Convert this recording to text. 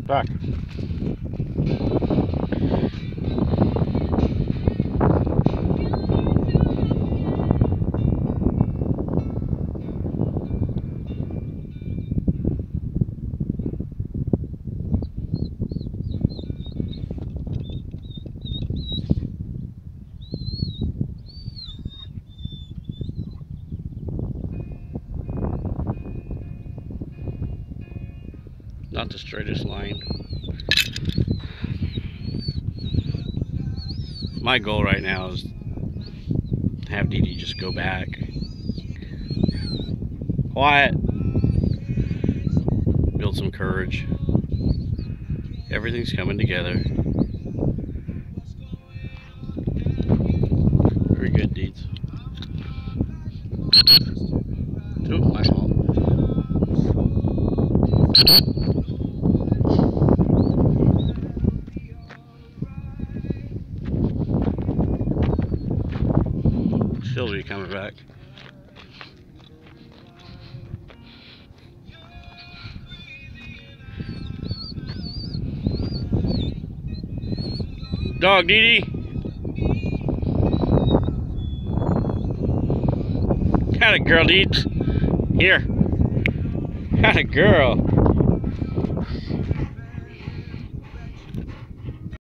Back. Not the straightest line. My goal right now is to have Dee Dee just go back. Quiet. Build some courage. Everything's coming together. Very good, Deeds. Oh, my fault. She'll be coming back. Dog, Dee Dee. Got a girl, Deeds. Here. Got a girl.